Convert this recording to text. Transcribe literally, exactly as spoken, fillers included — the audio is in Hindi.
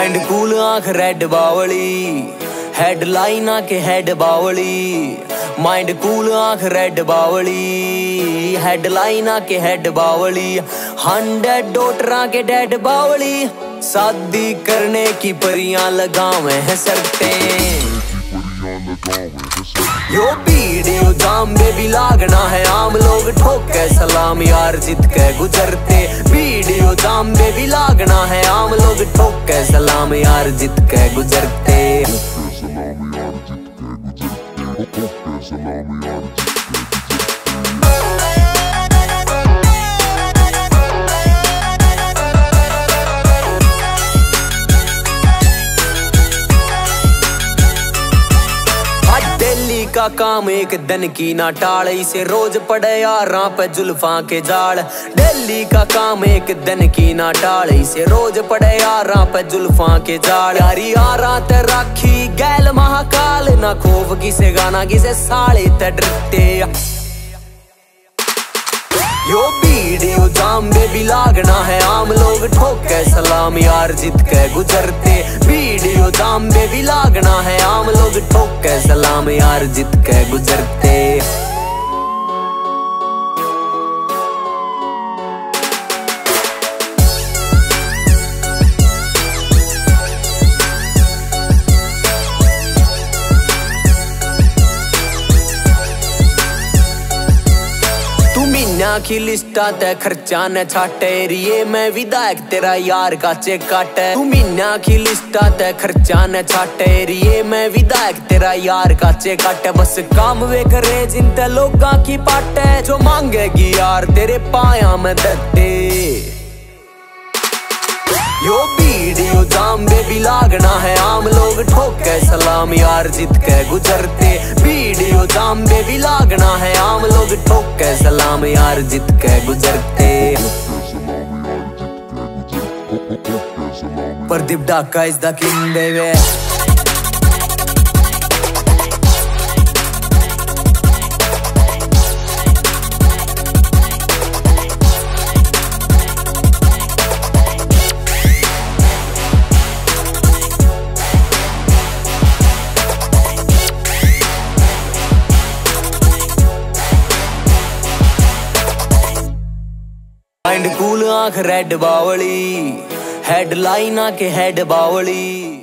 माइंड कूल आंख रेड बावली, हेडलाइन आके हेड बावली। माइंड कूल आंख रेड बावली, हेडलाइन आके हेड बावली। हंड्रेड डॉटरा के डेड बावली, शादी करने की परियां लगावे हैं शर्तें। यो वीडियो जाम बेबी लागना है आम, लोग ठोके सलाम यार जित के गुजरते। वीडियो जाम बेबी लागना है आम, लोग ठोके सलाम यार जित के गुजरते। दिल्ली का काम एक दिन की ना टाल, इसे रोज पड़े यारां पे जुल्फां के जाल। दिल्ली का काम एक दिन की ना टाल, इसे रोज पड़े यारां पे जुल्फां के जाल। यारी यारां ते राखी गैल महाकाल, ना खौफ किसे गाना किसे साले ते डरते। यो वीडियो जाम बेबी लागना है आम, लोग ठोके सलाम यार जित के गुजरते। वीडियो जाम बेबी लागना है आम, लोग ठोके सलाम यार जित के गुजरते। की लिस्टा ते खर्चा न छाटे रिये, मैं विधायक तेरा यार का चेक काटे। तू मीना की लिस्टा ते खर्चा न छाटे रिये, मैं विधायक तेरा यार का चेक काटे। बस काम वे करे जिनते लोगा की पाटे, जो मांगेगी यार तेरे पाया में दत्ते। यो वीडियो जाम बेबी लागना है आम, लोग ठोके सलाम यार जित के गुजरते। वीडियो जाम बेबी लागना है आम, लोग ठोके सलाम यार जित के गुजरते। Pradeep Dhaka is the king baby. Mind cool आंख रेड बावली, हेडलाइन आके हेड बावली।